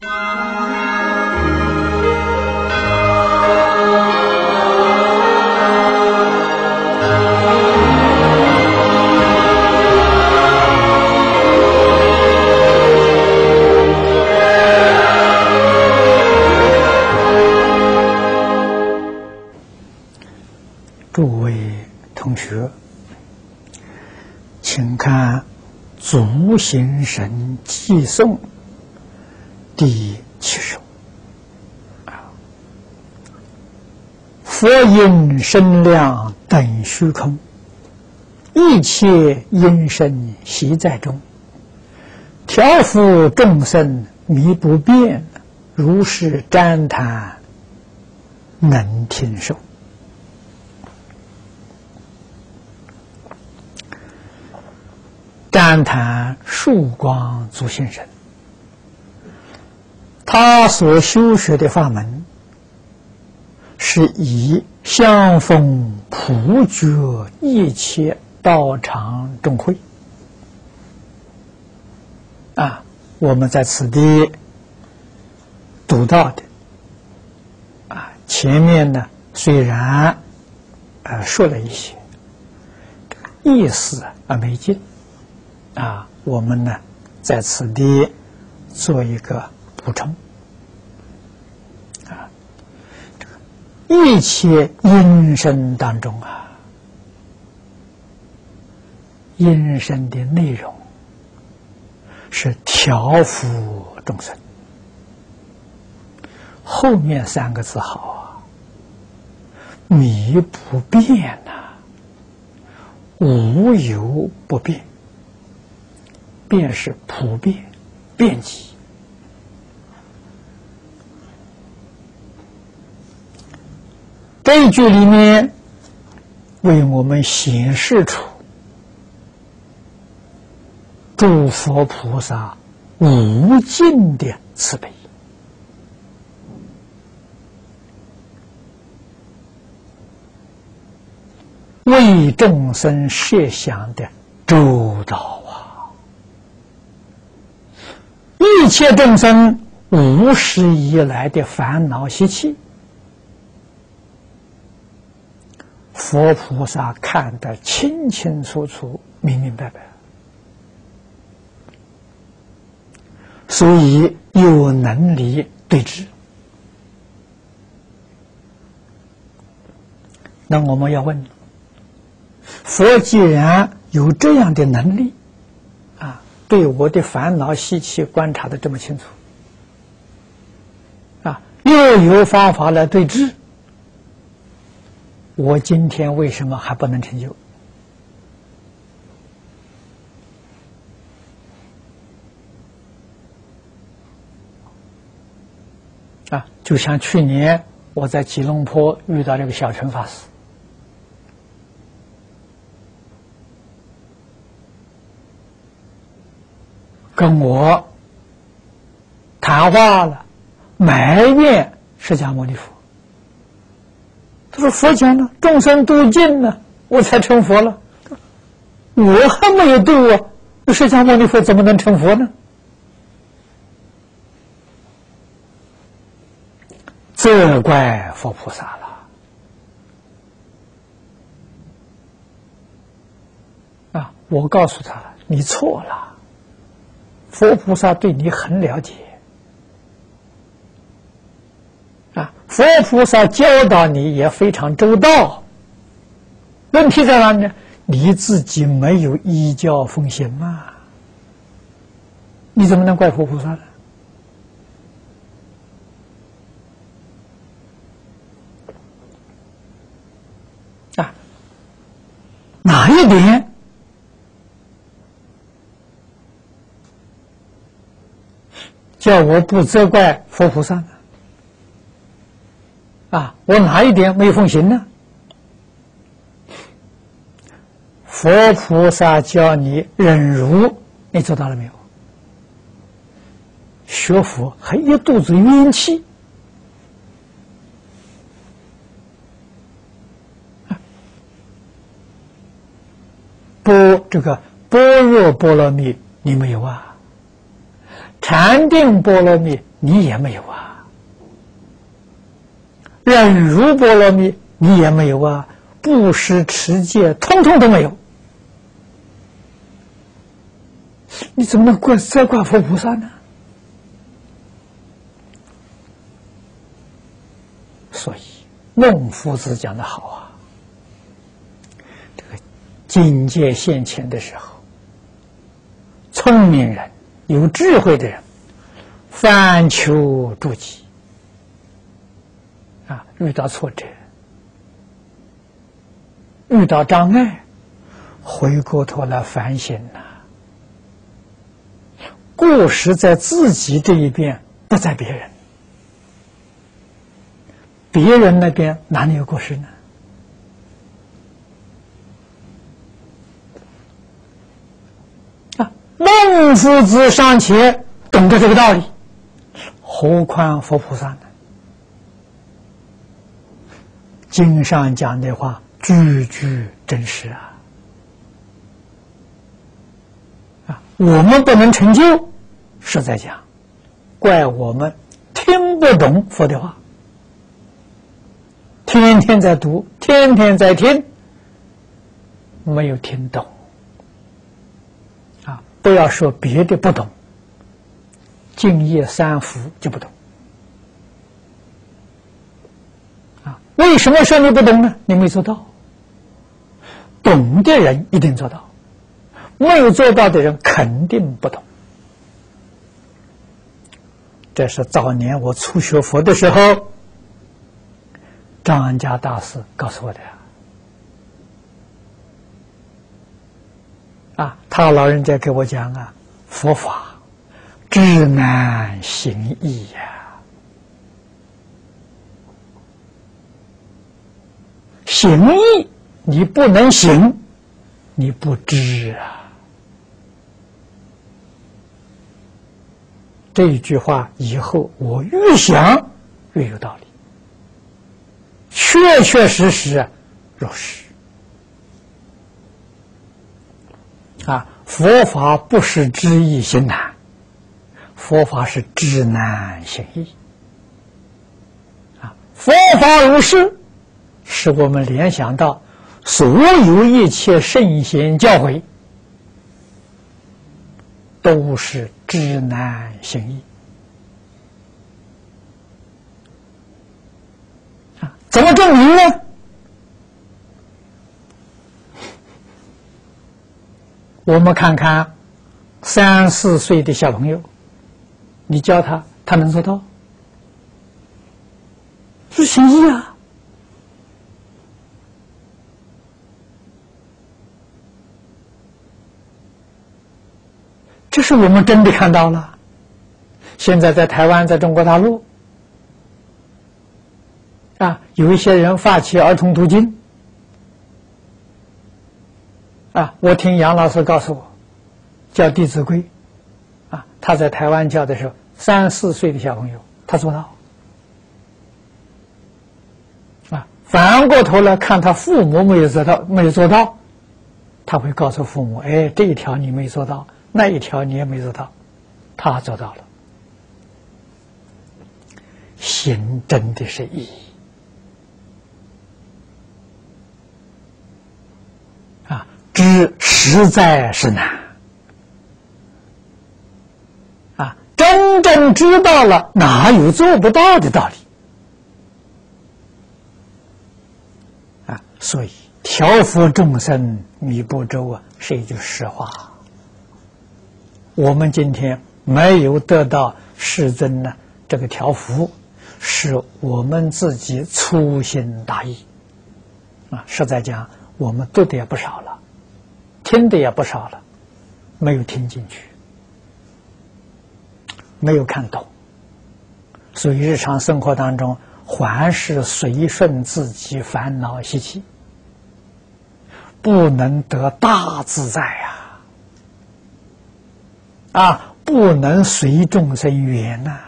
诸位同学，请看《足行神偈颂》第70。佛音声量等虚空，一切音声悉在中。调伏众生迷不变，如是瞻谈能听受。瞻谈曙光足行神，他所修学的法门是以相逢普觉一切道场众会我们在此地读到的前面呢虽然说了一些意思没尽我们呢在此地做一个补充一切音声当中音声的内容是调伏众生，后面3个字好迷不变无有不变，变是普遍遍及。这一句里面为我们显示出诸佛菩萨无尽的慈悲，为众生设想的周到一切众生无始以来的烦恼习气，佛菩萨看得清清楚楚、明明白白，所以有能力对治。那我们要问，佛既然有这样的能力对我的烦恼习气观察得这么清楚又有方法来对治，我今天为什么还不能成就就像去年我在吉隆坡遇到这个小乘法师，跟我谈话了，埋怨释迦牟尼佛。他说佛讲了众生度尽了，我才成佛了，我还没有度释迦牟尼佛怎么能成佛呢？责怪佛菩萨了我告诉他了，你错了，佛菩萨对你很了解佛菩萨教导你也非常周到，问题在哪里呢？你自己没有依教奉行嘛，你怎么能怪佛菩萨呢？哪一点叫我不责怪佛菩萨呢？我哪一点没奉行呢？佛菩萨教你忍辱，你做到了没有？学佛还一肚子冤气，这个般若波罗蜜你没有禅定波罗蜜你也没有啊；忍辱波罗蜜，你也没有啊；布施持戒，通通都没有。你怎么能责怪佛菩萨呢？所以孟夫子讲得好啊，这个境界现前的时候，聪明人、有智慧的人，反求诸己啊，遇到挫折、遇到障碍，回过头来反省呐，过失在自己这一边，不在别人。别人那边哪里有过失呢？啊，孟夫子尚且懂得这个道理，何况佛菩萨呢？经上讲的话，句句真实啊！啊，我们不能成就，是在讲，怪我们听不懂佛的话。天天在读，天天在听，没有听懂啊！不要说别的不懂，净业三福就不懂啊！为什么说你不懂呢？你没做到。懂的人一定做到，没有做到的人肯定不懂。这是早年我初学佛的时候，张家大师告诉我的啊，他老人家给我讲啊，佛法知难行易呀，行易你不能行，你不知啊。这一句话以后我越想越有道理，确确实实如是啊！佛法不是知易行难，佛法是知难行易啊！佛法如是，使我们联想到所有一切圣贤教诲都是知难行易啊！怎么证明呢？我们看看3、4岁的小朋友，你教他，他能做到？是行易啊！这是我们真的看到了。现在在台湾，在中国大陆啊，有一些人发起儿童读经啊，我听杨老师告诉我，教《弟子规》啊，他在台湾教的时候，3、4岁的小朋友，他做到啊。反过头来看，他父母没有做到，他会告诉父母：“哎，这一条你没做到，那一条你也没做到。”他做到了，行真的是义啊，知实在是难啊！真正知道了，哪有做不到的道理啊？所以调伏众生弥补周啊，是一句实话。我们今天没有得到世尊呢这个调伏，是我们自己粗心大意啊！实在讲，我们读的也不少了，听的也不少了，没有听进去，没有看懂，所以日常生活当中还是随顺自己烦恼习气，不能得大自在啊，不能随众生缘呐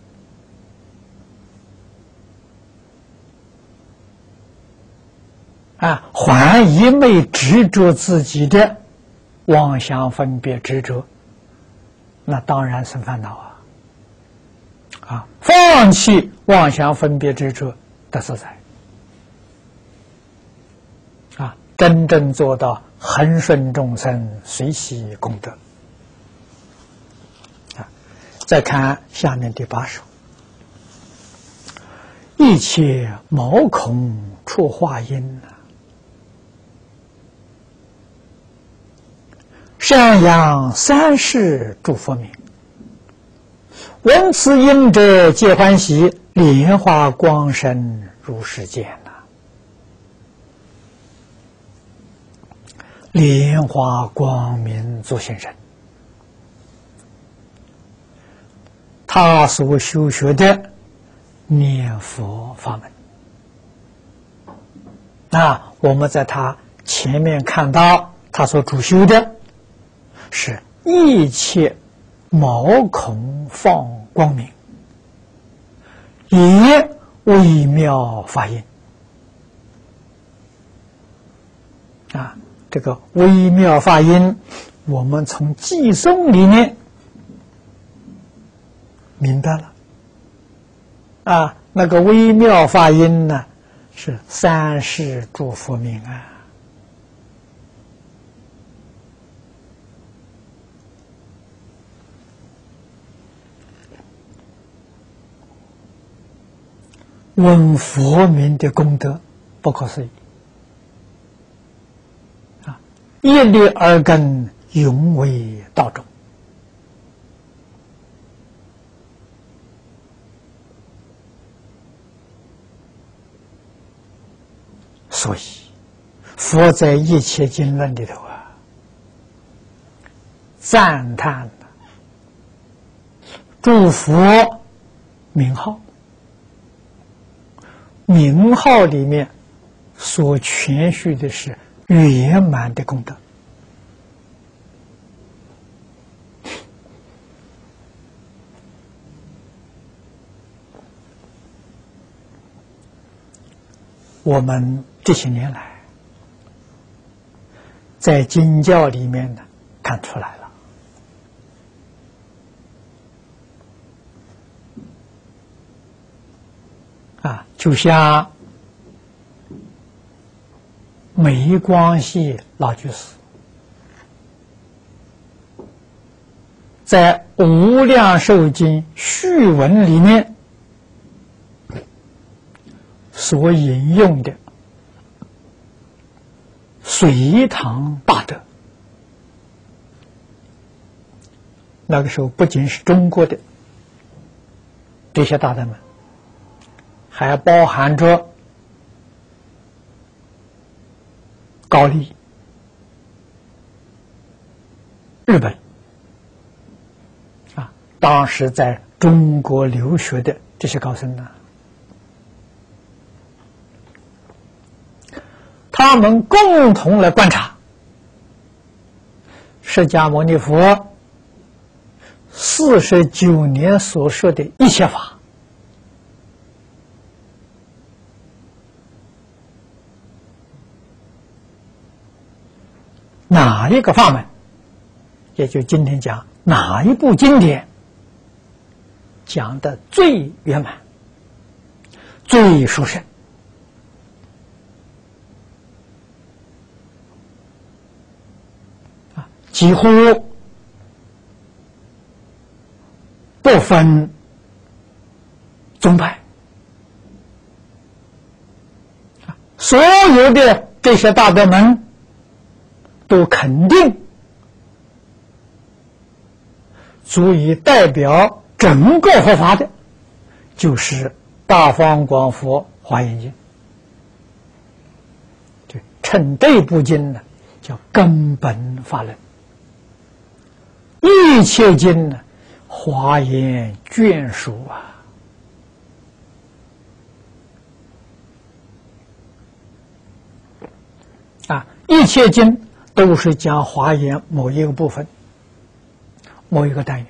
啊，还一昧执着自己的妄想分别执着，那当然生烦恼啊。 放弃妄想分别执着的所在，真正做到恒顺众生，随喜功德。再看下面第8首：一切毛孔处化音，上扬三世诸佛名。闻此音者皆欢喜，莲花光身如世间呐！莲花光明作现身，他所修学的念佛法门，我们在他前面看到他所主修的是一切毛孔放光明，以微妙法音。这个微妙法音，我们从偈颂里面明白了。那个微妙法音呢，是三世诸佛名闻佛名的功德不可思议，一粒耳根永为道种。所以佛在一切经论里头赞叹诸佛名号，名号里面所全续的是圆满的功德。我们这些年来在经教里面呢看出来了，就像梅光系老居士在《无量寿经》序文里面所引用的隋唐大德，那个时候不仅是中国的这些大德们，还包含着高丽、日本当时在中国留学的这些高僧呢，他们共同来观察释迦牟尼佛49年所说的一切法，哪一个法门，也就今天讲哪一部经典讲的最圆满、最殊胜，几乎不分宗派，所有的这些大德们都肯定足以代表整个佛法的，就是《大方广佛华严经》。就称这部经呢叫根本法论，一切经呢华严眷属一切经都是讲华严某一个部分、某一个单元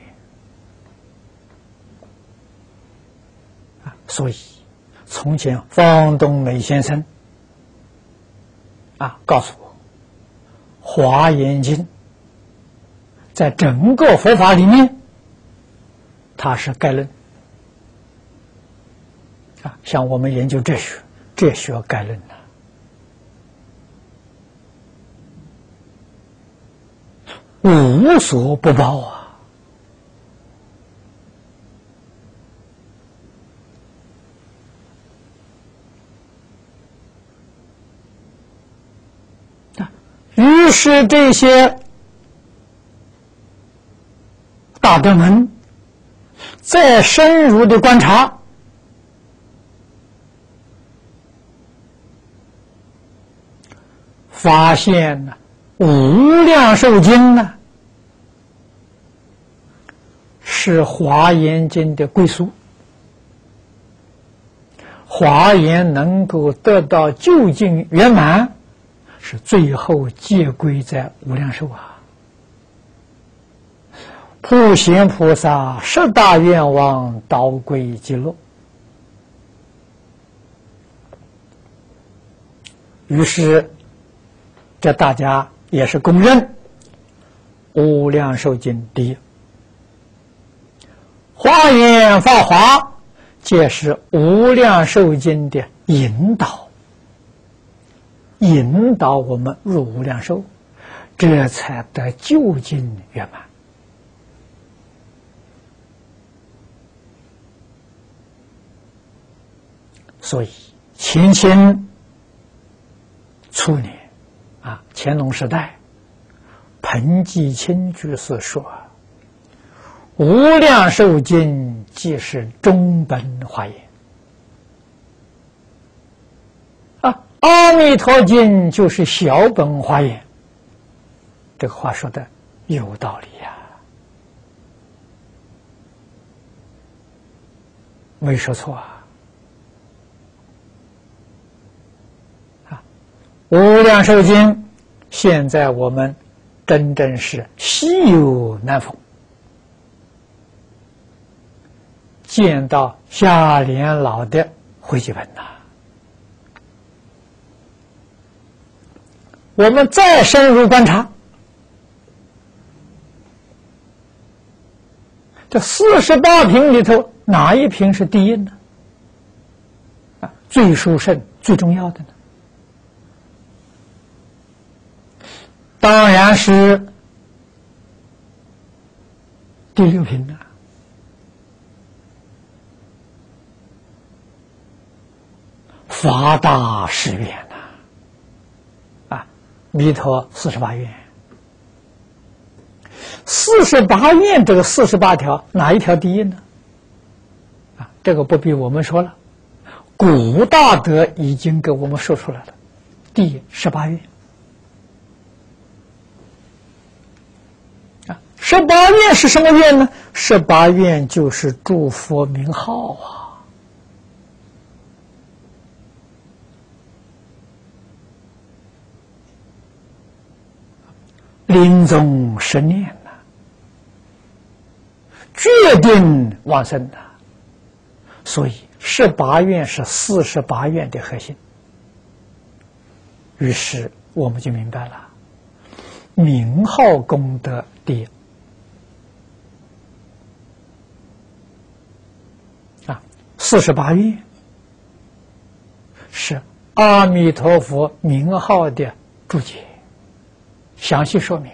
所以从前方东美先生告诉我，华严经在整个佛法里面它是概论， 像我们研究哲学，哲学概论无所不包啊！于是这些大德们再深入的观察，发现呢，无量寿经呢是华严经的归宿，华严能够得到究竟圆满，是最后皆归在无量寿啊！普贤菩萨十大愿望导归极乐。于是这大家也是公认无量寿经第一，华严法华皆是无量寿经的引导，引导我们入无量寿，这才得究竟圆满。所以乾清初年乾隆时代，彭继清居士说：“无量寿经即是中本华严。”阿弥陀经就是小本华严。这个话说的有道理呀，没说错啊！无量寿经现在我们真正是稀有难逢，见到夏莲老的汇集本呐。我们再深入观察，这48品里头哪一品是第一呢？最殊胜、最重要的呢？当然是第6品了。法大誓愿弥陀48愿，48愿这个48条哪一条第一呢？这个不必我们说了，古大德已经给我们说出来了，第18愿。18愿是什么愿呢？18愿就是诸佛名号啊。临终10念呐，决定往生呐。所以18愿是48愿的核心。于是我们就明白了，名号功德第一。48愿是阿弥陀佛名号的注解，详细说明。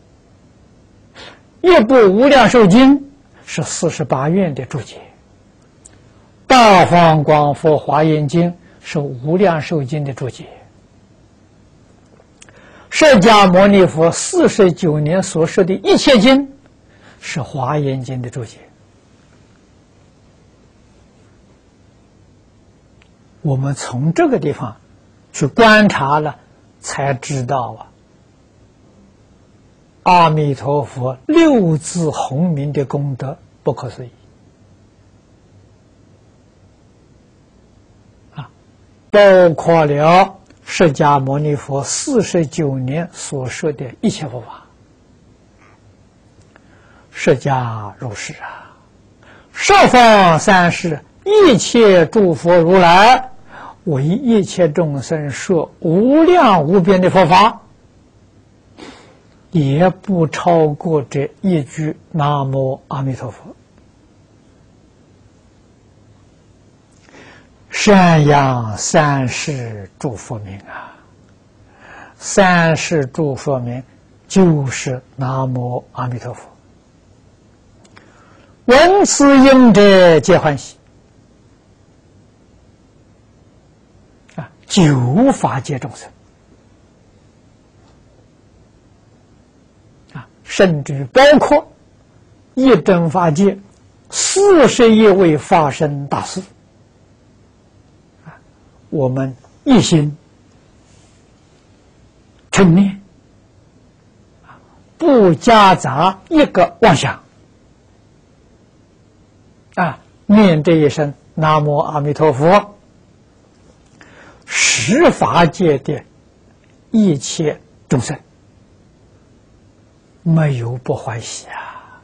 一部无量寿经是48愿的注解，大方广佛华严经是无量寿经的注解，释迦牟尼佛49年所说的一切经是华严经的注解。我们从这个地方去观察了，才知道阿弥陀佛6字洪名的功德不可思议包括了释迦牟尼佛49年所说的一切佛法。释迦如是十方三世一切诸佛如来，为一切众生说无量无边的佛法，也不超过这一句南无阿弥陀佛。 宣扬三世诸佛名啊！三世诸佛名就是南无阿弥陀佛。闻此音者皆欢喜啊！九法界众生啊，甚至包括一真法界41位法身大士啊，我们一心称念，不夹杂一个妄想啊，念这一声南无阿弥陀佛，十法界的一切众生没有不欢喜啊！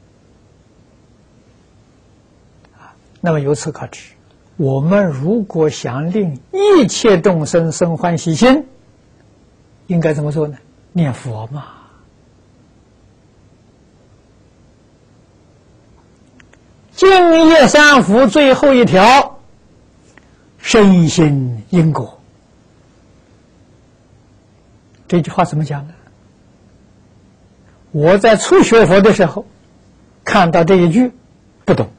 那么由此可知，我们如果想令一切众生生欢喜心，应该怎么做呢？念佛嘛。净业三福最后一条，深信因果。这句话怎么讲呢？我在初学佛的时候，看到这一句，不懂。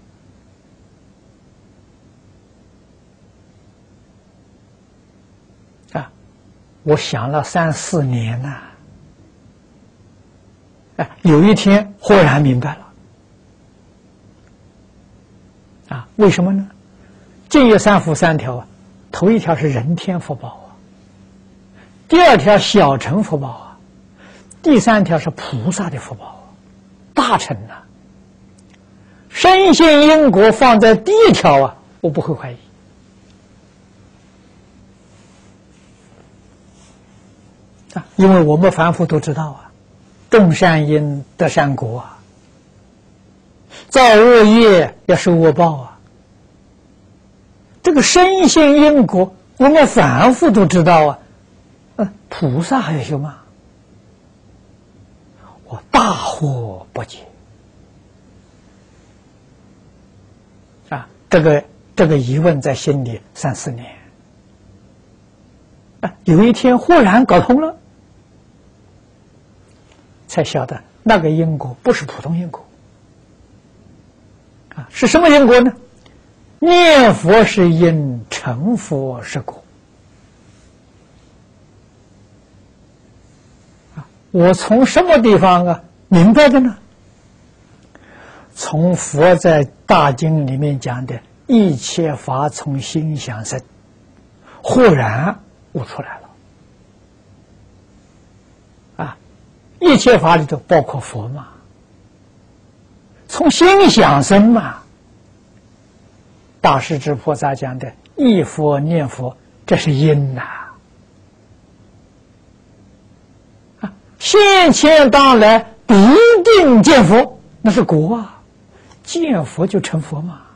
啊，我想了3、4年呐。有一天忽然明白了。啊，为什么呢？净业三福3条啊，头一条是人天福报啊，第2条小乘福报啊，第3条是菩萨的福报啊，大乘啊。深信因果放在第1条啊，我不会怀疑。啊，因为我们凡夫都知道啊，种善因得善果啊。造恶业要受恶报啊！这个深信因果，我们凡夫都知道啊，菩萨还要修吗？我大惑不解啊！这个疑问在心里3、4年啊，有一天忽然搞通了，才晓得那个因果不是普通因果。是什么因果呢？念佛是因，成佛是果。我从什么地方明白的呢？从佛在大经里面讲的一切法从心想生，忽然悟出来了。一切法里头包括佛嘛。从心想生嘛，大势至菩萨讲的忆佛念佛，这是因呐。现前当来必定见佛，那是果啊，见佛就成佛嘛。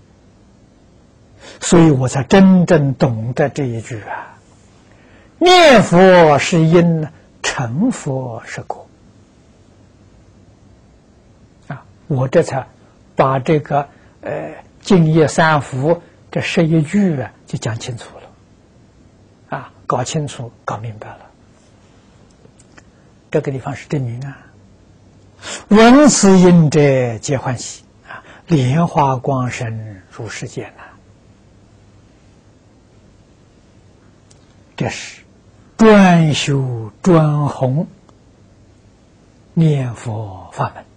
所以我才真正懂得这一句啊，念佛是因，成佛是果。我这才把这个净业三福这11句啊就讲清楚了，啊，搞清楚搞明白了。这个地方是证明啊，闻此音者皆欢喜啊，莲花光生入世间呐。这是专修专弘念佛法门。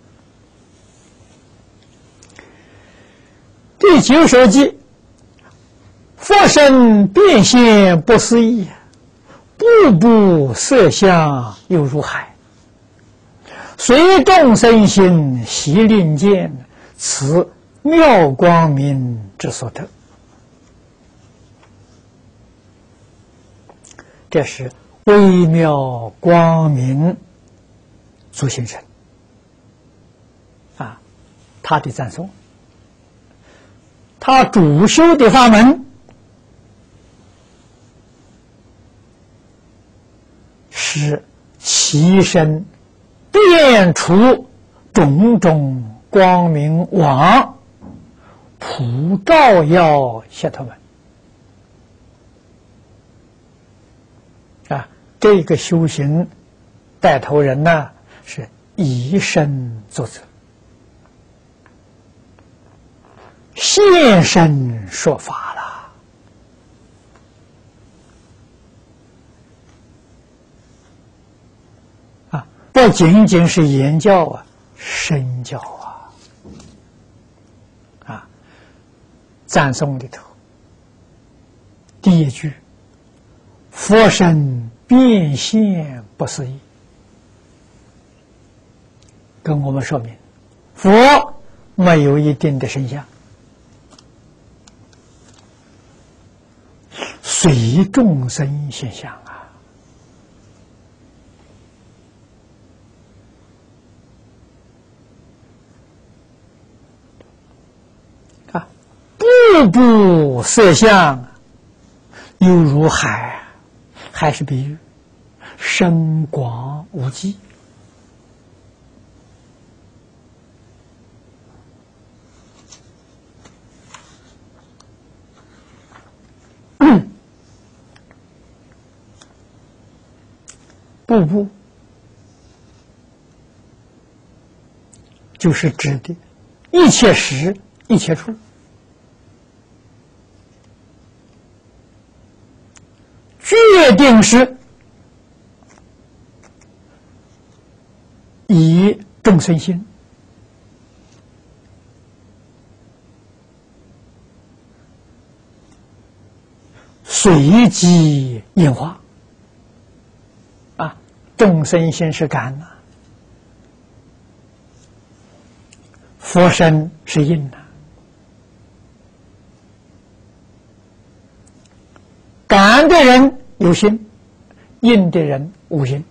第9首偈，佛身变现不思议，步步色相犹如海，随众生心悉令见，此妙光明之所得。这是微妙光明足行神啊，他的赞颂。他主修的法门是其身变出种种光明网，普普照耀解脱门啊！这个修行带头人呢，是以身作则，现身说法了啊！不仅仅是言教啊，身教啊！赞颂里头第一句：“佛身变现不思议”，跟我们说明，佛没有一定的身相，随众生现象啊！步步色相，犹如海，海是比喻，深广无际。步步就是指的一切时一切处，决定是以众生心随机演化啊，众生心是感呐，佛身是因呐，感的人有心，应的人无心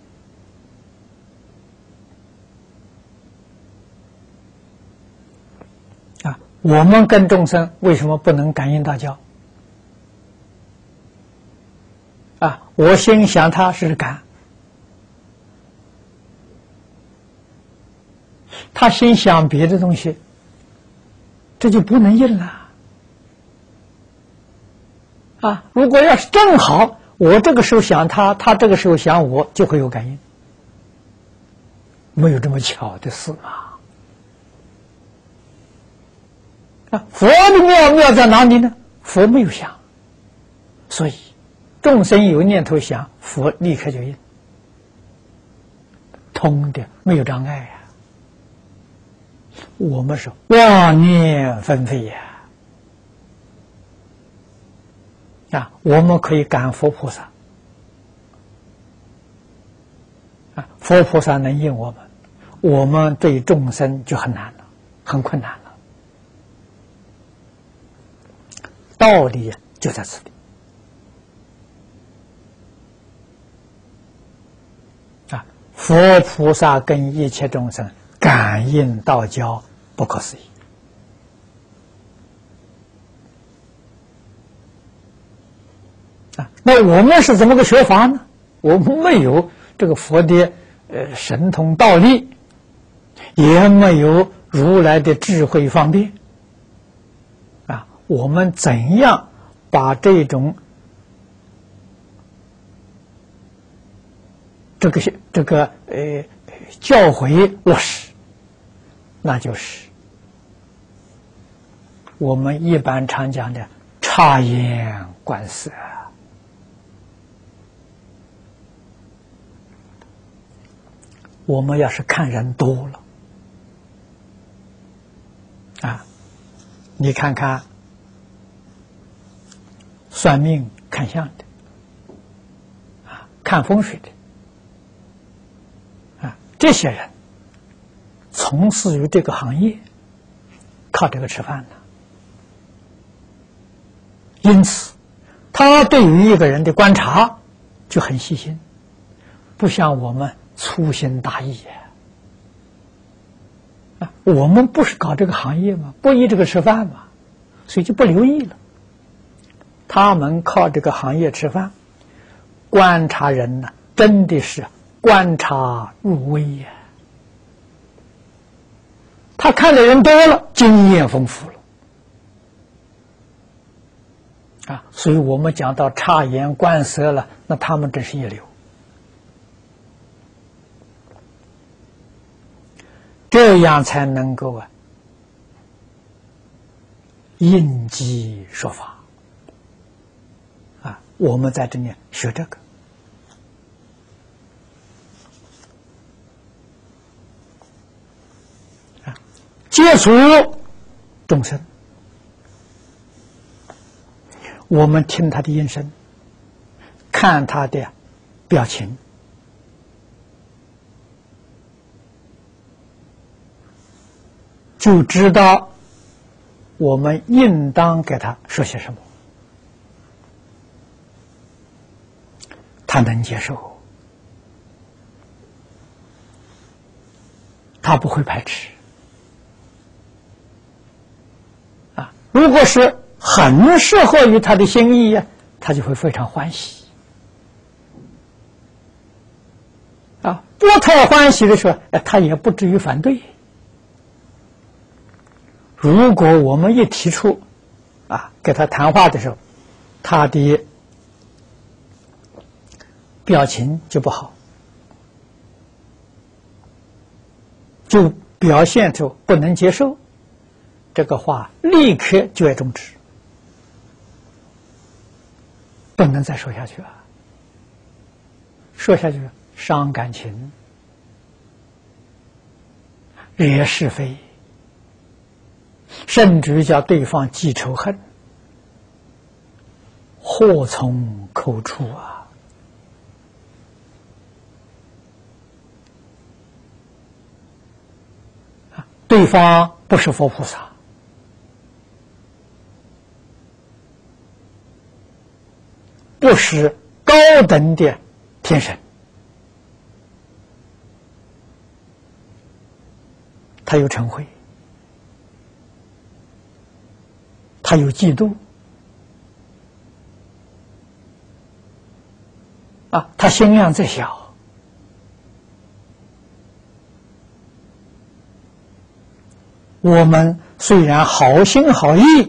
啊。我们跟众生为什么不能感应道交啊？我心想他是感，他心想别的东西，这就不能应了啊！如果要是正好我这个时候想他，他这个时候想我，就会有感应，没有这么巧的事嘛！啊，佛的妙在哪里呢？佛没有想，所以众生有念头想，佛立刻就应，通的没有障碍呀。我们是妄念纷飞呀！啊，我们可以感佛菩萨啊，佛菩萨能应我们，我们对众生就很难了，很困难了。道理就在这里啊！佛菩萨跟一切众生感应道交，不可思议啊！那我们是怎么个学法呢？我们没有这个佛的神通道力，也没有如来的智慧方便啊！我们怎样把这种这个教诲落实？那就是我们一般常讲的察言观色。我们要是看人多了啊，你看看算命看相的啊，看风水的啊，这些人从事于这个行业，靠这个吃饭的，因此他对于一个人的观察就很细心，不像我们粗心大意啊！我们不是搞这个行业吗？不依这个吃饭吗？所以就不留意了。他们靠这个行业吃饭，观察人呢，真的是观察入微呀。他看的人多了，经验丰富了啊，所以我们讲到察言观色了，那他们真是一流。这样才能够应机说法啊！我们在这里学这个啊，接触众生，我们听他的音声，看他的表情，就知道我们应当给他说些什么，他能接受，他不会排斥啊。如果是很适合于他的心意呀，他就会非常欢喜啊。不太欢喜的时候，他也不至于反对。如果我们一提出跟他谈话的时候，他的表情就不好，就表现出不能接受，这个话立刻就要终止，不能再说下去了。说下去伤感情，惹是非，甚至叫对方记仇恨，祸从口出啊！对方不是佛菩萨，不是高等的天神，他有嗔恚，他有嫉妒他心量再小，我们虽然好心好意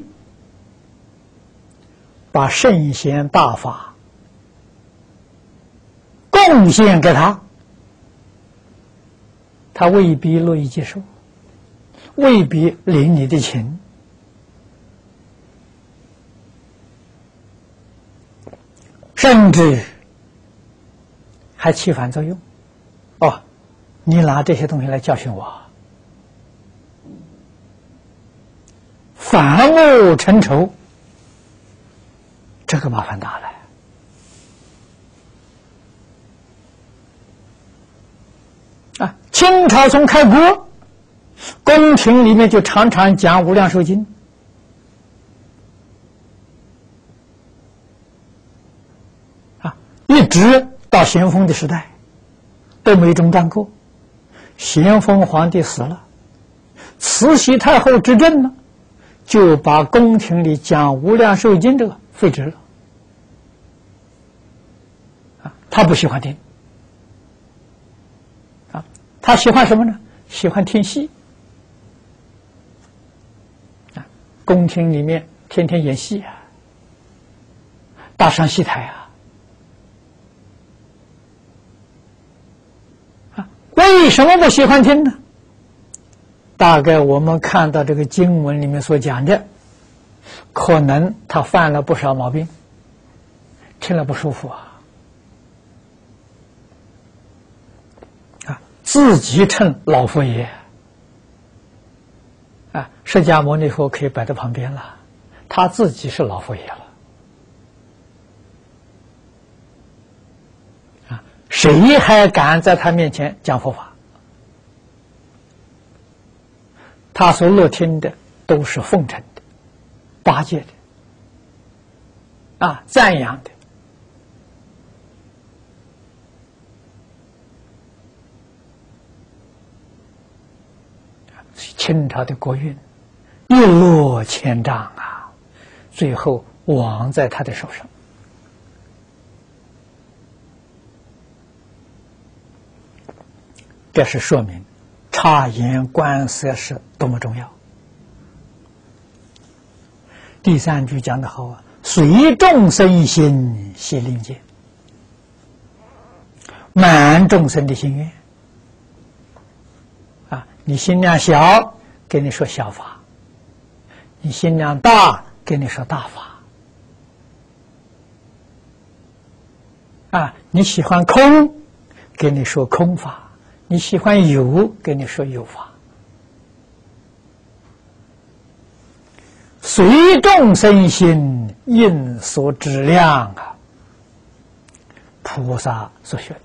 把圣贤大法贡献给他，他未必乐意接受，未必领你的情，甚至还起反作用。你拿这些东西来教训我，反目成仇，这个麻烦大了。清朝从开国，宫廷里面就常常讲《无量寿经》，一直到咸丰的时代都没中断过。咸丰皇帝死了，慈禧太后执政了，就把宫廷里讲《无量寿经》这个废止了。他不喜欢听他喜欢什么呢？喜欢听戏宫廷里面天天演戏大上戏台为什么不喜欢听呢？大概我们看到这个经文里面所讲的，可能他犯了不少毛病，听了不舒服自己称老佛爷释迦牟尼佛可以摆在旁边了，他自己是老佛爷了谁还敢在他面前讲佛法？他所乐听的都是奉承的、巴结的赞扬的清朝的国运一落千丈最后亡在他的手上。这是说明察言观色是多么重要。第三句讲得好所随众生心系令见，满众生的心愿。你心量小，给你说小法；你心量大，给你说大法。你喜欢空，给你说空法；你喜欢有，给你说有法。随众生心，应所知量菩萨所学的。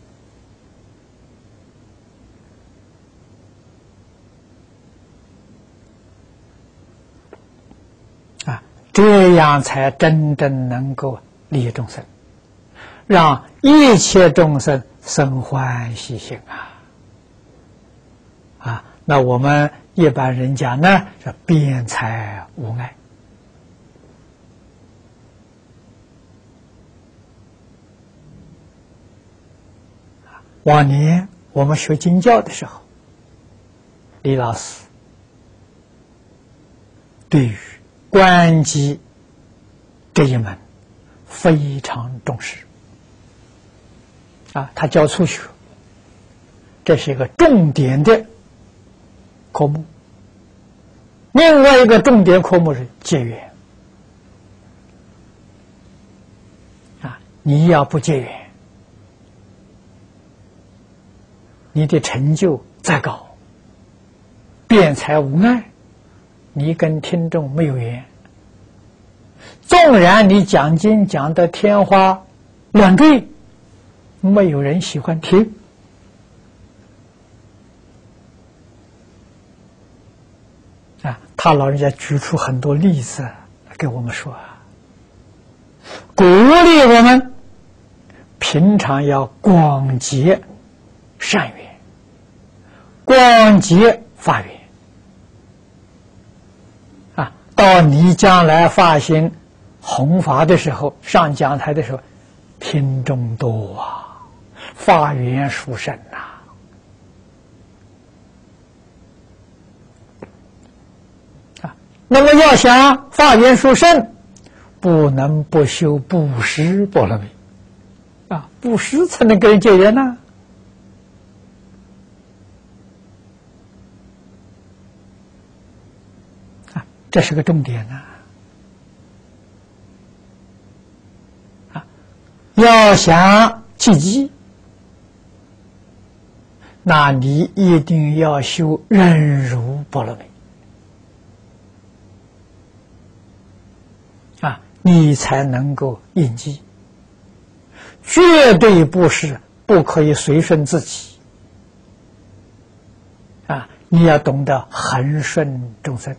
这样才真正能够利益众生，让一切众生生欢喜心那我们一般人讲呢，是辩才无碍。往年我们学经教的时候，李老师对于观机这一门非常重视他教初学，这是一个重点的科目。另外一个重点科目是结缘你要不结缘，你的成就再高，辩才无碍，你跟听众没有缘。纵然你讲经讲得天花乱坠，没有人喜欢听他老人家举出很多例子给我们说鼓励我们平常要广结善缘，广结法缘到你将来发心弘法的时候，上讲台的时候，听众多法缘殊胜那么要想法缘殊胜，不能不修布施波罗蜜布施才能跟人结缘这是个重点要想契机，那你一定要修忍辱波罗蜜你才能够应机。绝对不是不可以随顺自己你要懂得恒顺众生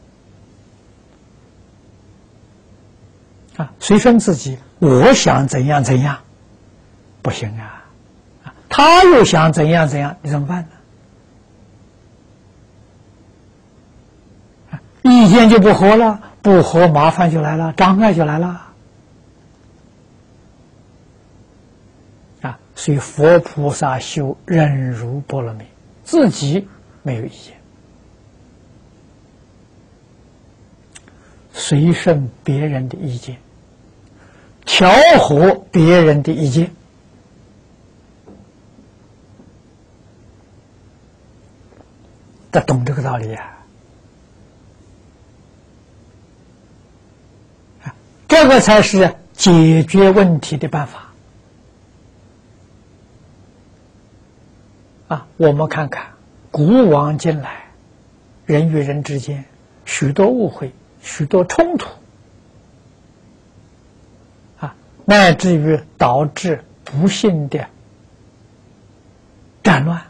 随顺自己，我想怎样怎样不行他又想怎样怎样，你怎么办呢？意见就不合了，不合麻烦就来了，障碍就来了所以佛菩萨修忍辱波罗蜜，自己没有意见，随顺别人的意见，调和别人的意见，得懂这个道理这个才是解决问题的办法我们看看古往今来，人与人之间许多误会，许多冲突乃至于导致不幸的战乱，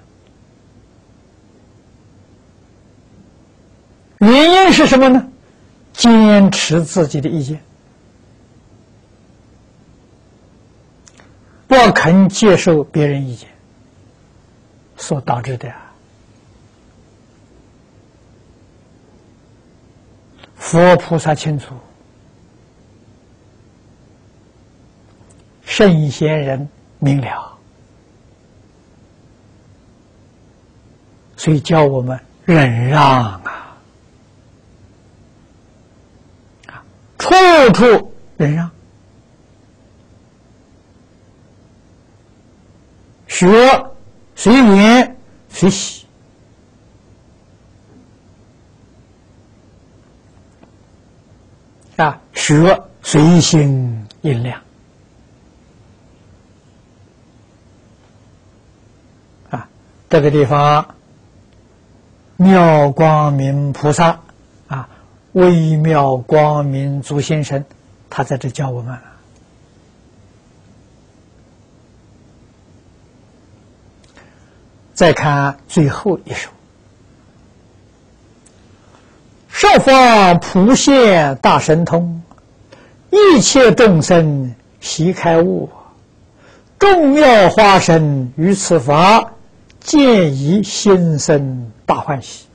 原因是什么呢？坚持自己的意见，不肯接受别人意见所导致的佛菩萨清楚，圣贤人明了，所以教我们忍让处处忍让，学随缘随喜，学随心应量，这个地方妙光明菩萨微妙光明祖先生，他在这教我们。再看最后一首：十方普现大神通，一切众生悉开悟，众妙花神于此法，见以心生大欢喜。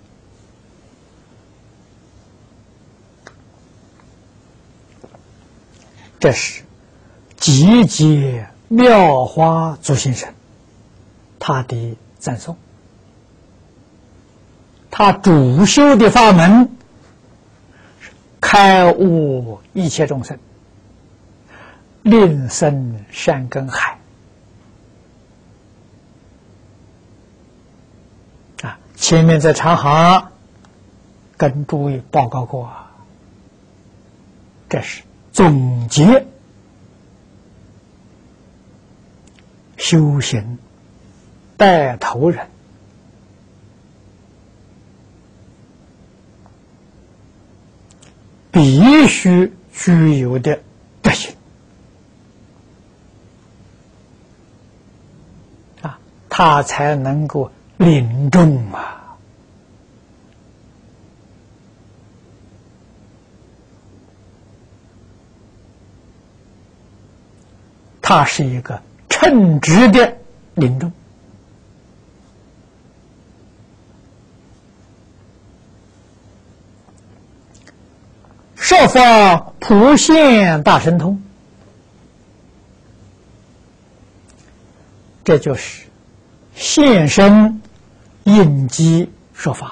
这是集结妙花祖先生他的赞颂，他主修的法门开悟一切众生，令生善根海。前面在长行跟诸位报告过，这是总结修行带头人必须具有的德行他才能够领众他是一个称职的领众。十方普现大神通，这就是现身应机说法。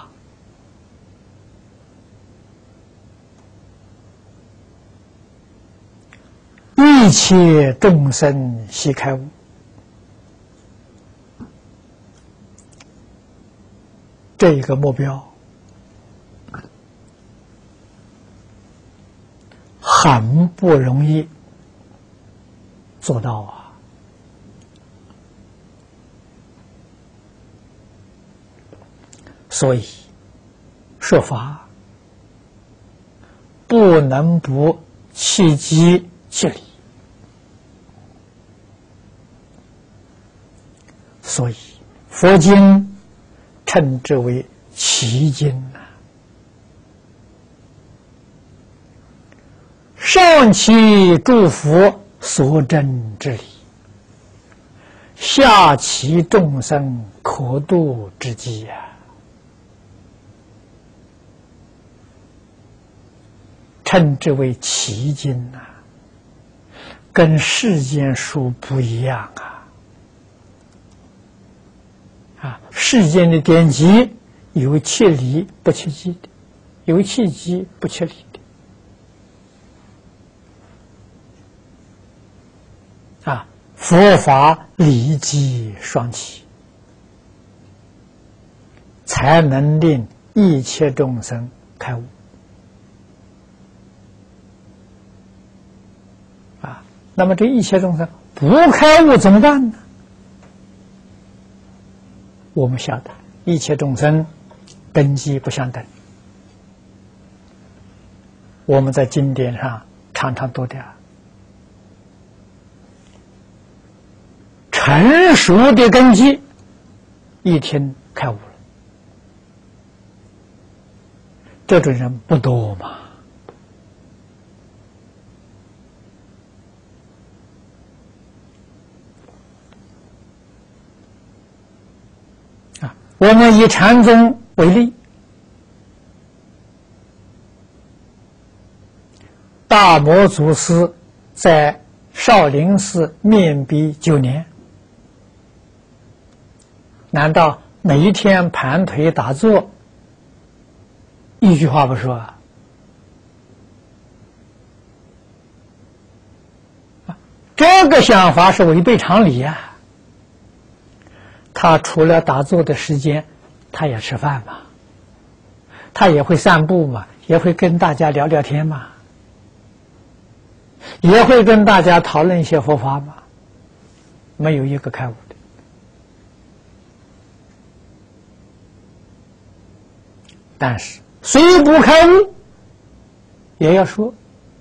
一切众生悉开悟，这一个目标很不容易做到所以说法不能不契机切理，所以佛经称之为奇经上其诸佛所证之理，下其众生可度之机称之为奇经跟世间书不一样世间的典籍有切理不切机的，有切机不切理的佛法理机双起，才能令一切众生开悟那么这一切众生不开悟怎么办呢？我们晓得一切众生根基不相等，我们在经典上常常读的成熟的根基一听开悟了，这种人不多嘛。我们以禅宗为例，大摩祖师在少林寺面壁9年，难道每一天盘腿打坐一句话不说这个想法是违背常理呀。他除了打坐的时间，他也吃饭嘛，他也会散步嘛，也会跟大家聊聊天嘛，也会跟大家讨论一些佛法嘛，没有一个开悟的。但是虽不开悟，也要说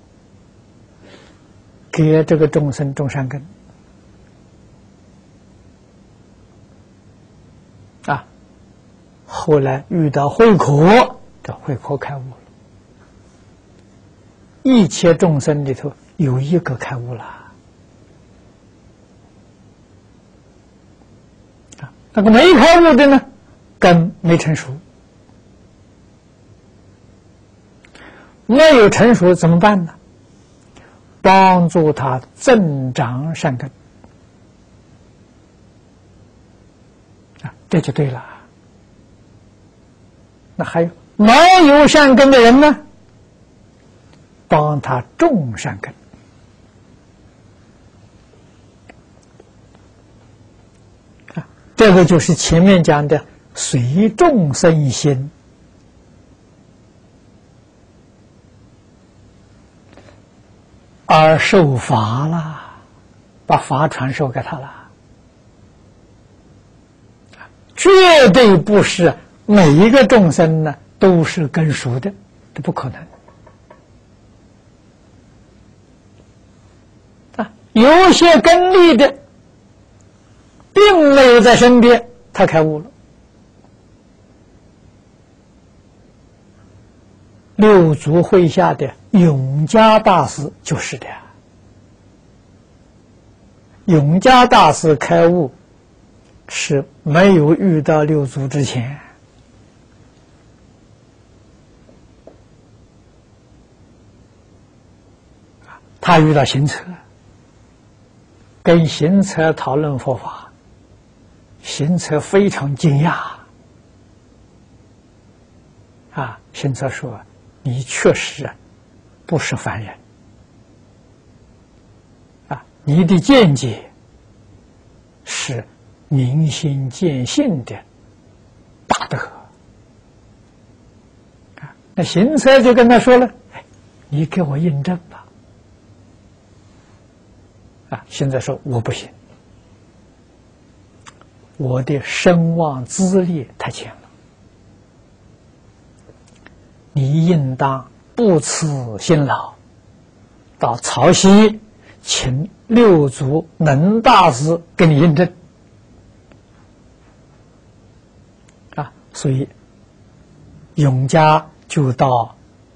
给这个众生种善根啊。后来遇到慧可，这慧可开悟了。一切众生里头有一个开悟了啊，那个没开悟的呢，根没成熟。没有成熟怎么办呢？帮助他增长善根啊，这就对了。那还有没有善根的人呢？帮他种善根啊，这个就是前面讲的随众生心。而受法了，把法传授给他了，绝对不是每一个众生呢都是根熟的，这不可能啊！有些根利的，并没有在身边，他开悟了。六祖会下的永嘉大师就是的。永嘉大师开悟是没有遇到六祖之前，他遇到行者，跟行者讨论佛法，行者非常惊讶啊！行者说：“你确实不是凡人啊！你的见解是明心见性的大德啊！”那行者就跟他说了：“哎，你给我印证吧。”啊！行者说：“我不行，我的声望资历太浅了。你应当不辞辛劳，到曹溪请六祖能大师给你印证啊！”所以永嘉就到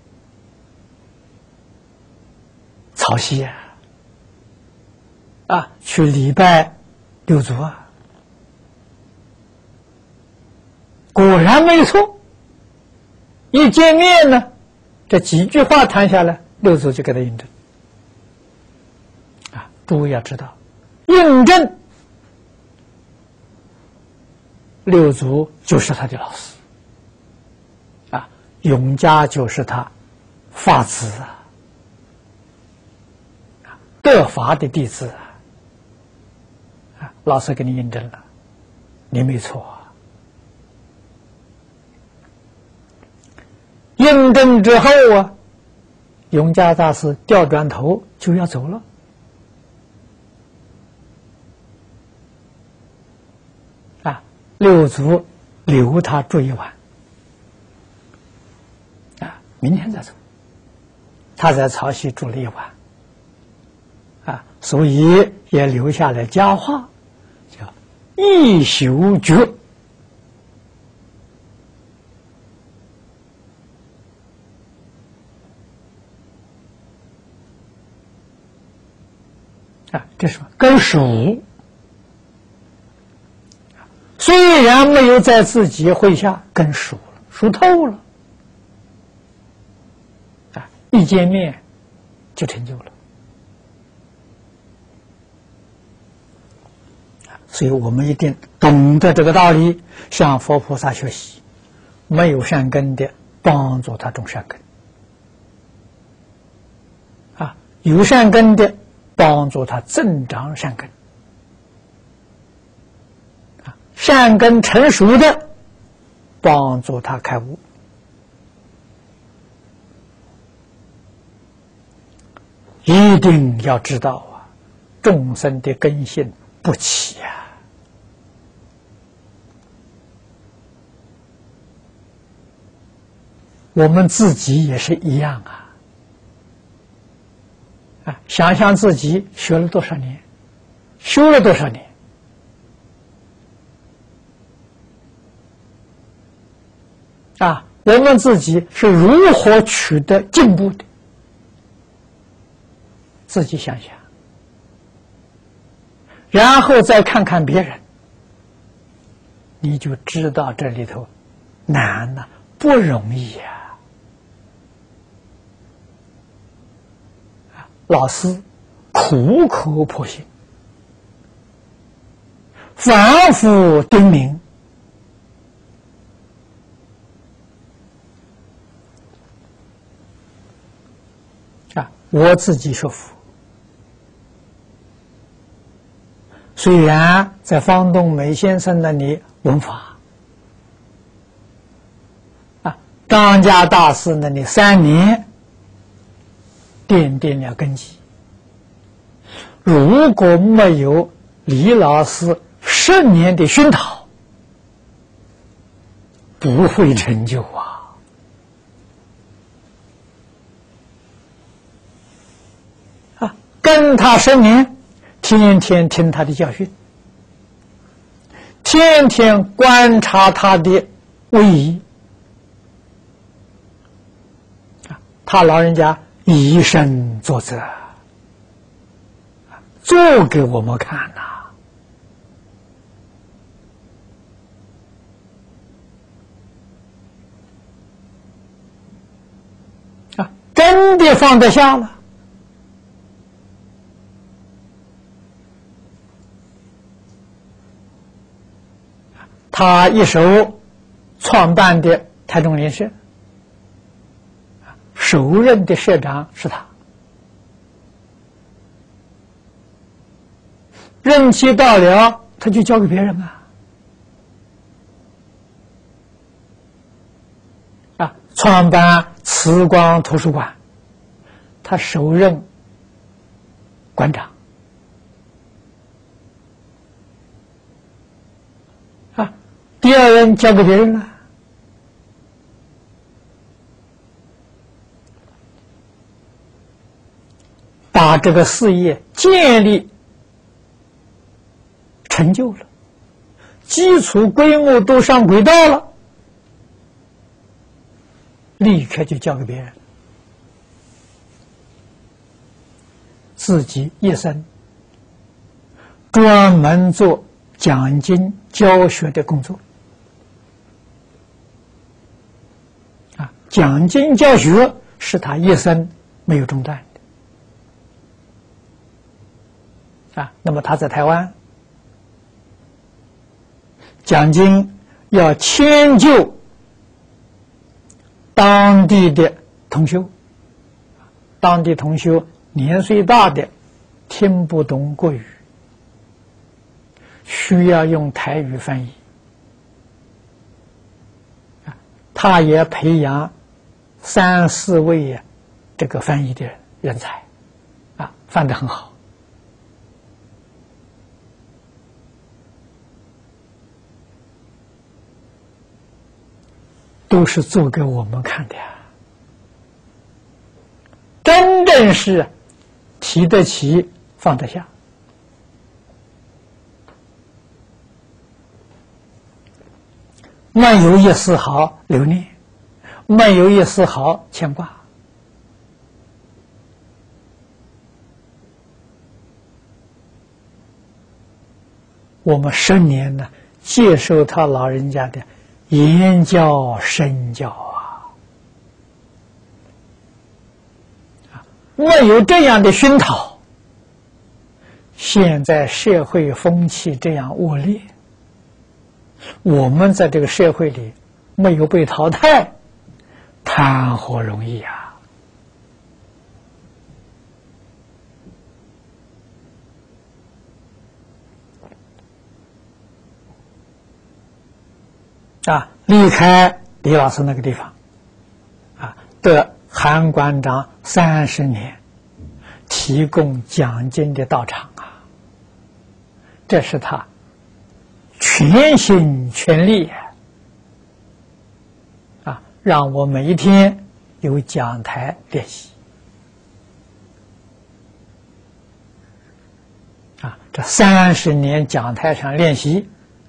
曹溪去礼拜六祖啊，果然没错。一见面呢，这几句话谈下来，六祖就给他印证啊！诸位要知道，印证六祖就是他的老师啊，永嘉就是他法子得法的弟子啊！老师给你印证了，你没错。印证之后啊，永嘉大师调转头就要走了啊！六祖留他住一晚啊，明天再走。他在曹溪住了一晚啊，所以也留下了佳话，叫一宿觉啊，这是根熟，虽然没有在自己会下，根熟了，熟透了，啊，一见面就成就了。所以我们一定懂得这个道理，向佛菩萨学习。没有善根的，帮助他种善根；啊，有善根的， 帮助他增长善根。善根成熟的，帮助他开悟。一定要知道啊，众生的根性不齐啊。我们自己也是一样啊！想想自己学了多少年，修了多少年，我们自己是如何取得进步的？自己想想，然后再看看别人，你就知道这里头难了，不容易呀！老师苦口婆心，反复叮咛，我自己说服。虽然在方东美先生那里闻法，张家大师那里3年奠定了根基。如果没有李老师10年的熏陶，不会成就跟他10年，天天听他的教训，天天观察他的威仪，他老人家以身作则，做给我们看真的放得下了。他一手创办的台中联社，首任的社长是他，任期到了，他就交给别人创办慈光图书馆，他首任馆长。第2任交给别人了，把这个事业建立成就了，基础规模都上轨道了，立刻就交给别人，自己一生专门做讲经教学的工作。讲经教学是他一生没有中断的那么他在台湾讲经要迁就当地的同修，当地同修年岁大的听不懂国语，需要用台语翻译，他也培养3、4位这个翻译的人才翻得很好。都是做给我们看的真正是提得起放得下。没有一丝毫留念，没有一丝毫牵挂。我们10年呢，接受他老人家的言教身教没有这样的熏陶，现在社会风气这样恶劣，我们在这个社会里没有被淘汰，谈何容易离开李老师那个地方，得韩馆长30年提供讲经的道场这是他全心全力让我每一天有讲台练习这30年讲台上练习，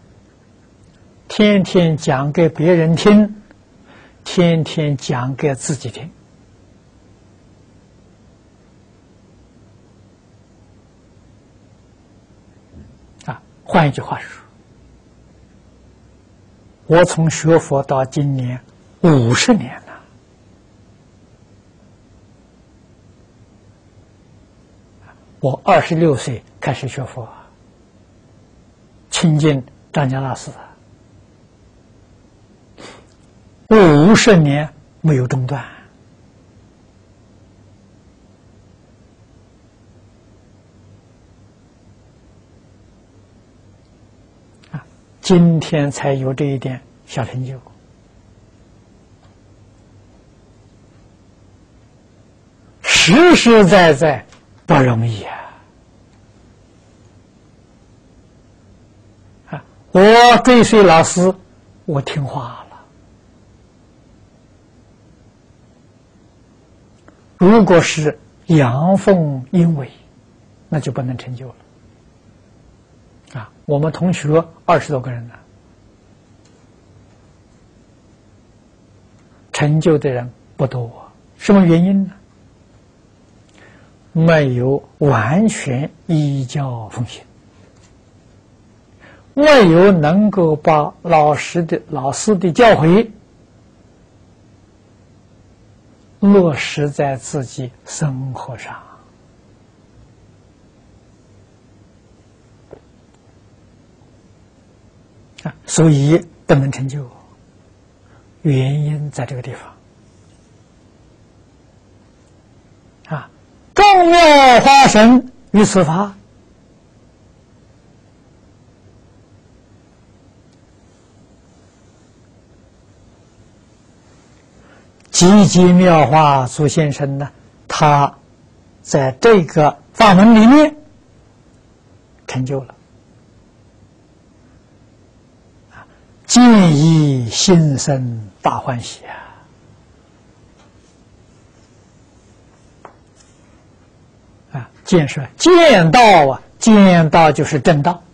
天天讲给别人听，天天讲给自己听换一句话说，我从学佛到今年50年了，我26岁开始学佛，亲近张家大师50年没有中断今天才有这一点小成就，实实在在不容易我追随老师，我听话了。如果是阳奉阴违，那就不能成就了。我们同学20多个人呢，成就的人不多，什么原因呢？没有完全依教奉行，没有能够把老师的教诲落实在自己生活上。所以不能成就，原因在这个地方众妙花神于此法，积极妙化祖先生呢，他在这个法门里面成就了。见一心生大欢喜见是见道见道就是正道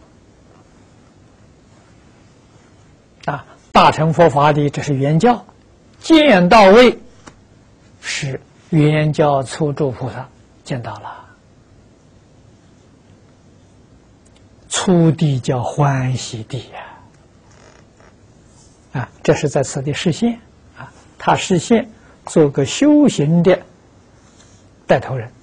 大乘佛法里这是原教，见道位是原教初住菩萨见到了，初地叫欢喜地这是在此地示现他示现做个修行的带头人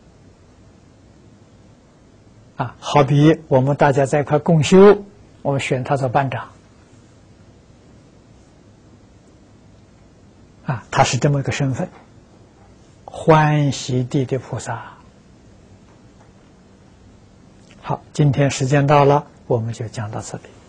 好比我们大家在一块共修，我们选他做班长他是这么一个身份，欢喜地的菩萨。好，今天时间到了，我们就讲到这里。